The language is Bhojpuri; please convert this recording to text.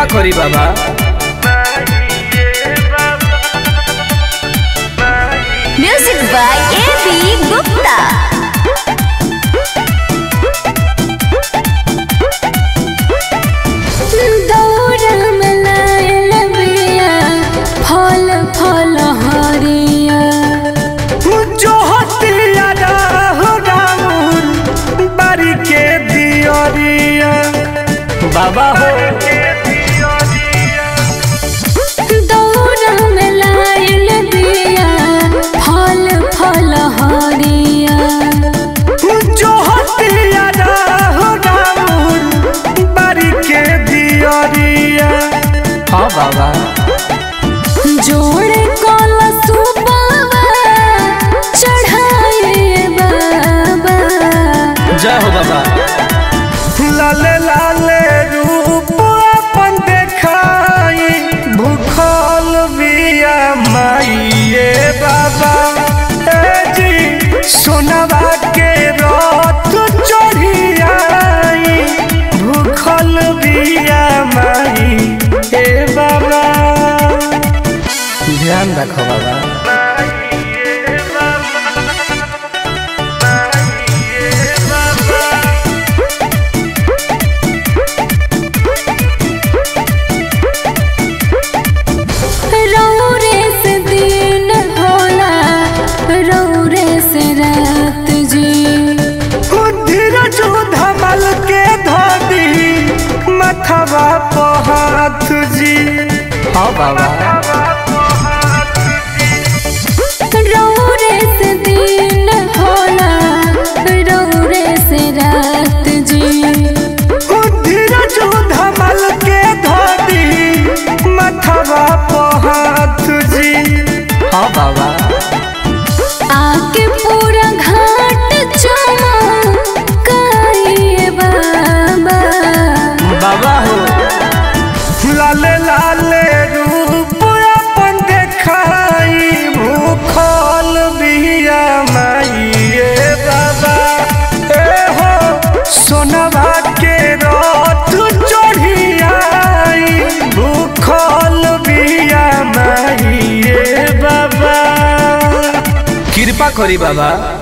करी बाबा। Music by A B. गुप्ता। बाबा हो दौरा में लायल बिया फल फल हरिया जो हटिया हो राउर बारी के दियरिया। हाँ बाबा जोड़े कलशु बाबा चढ़ाए बाबा। जय हो बाबा। लाले लाले रूप अपन देखाई भूखल बिया माइये बाबा। जी सोनवा के रथ चढ़ियाई भूखल बिया माई ए बाबा। ध्यान रखो बाबा। मथवा पहात जी। हाँ बाबा रौरे से दिन होला रौरे से रात जी। धीरज धमल के धोती मथवा पहात जी। हाँ बाबा आके पूरा घाट चमकाइए बाबा। बाबा हो लाले लाले रूप अपन देखाई भूखल बिया माइये बाबा। ए हो सोनवा के रथ चढ़ियाई भूखल बिया माइये बाबा। कृपा करी बाबा।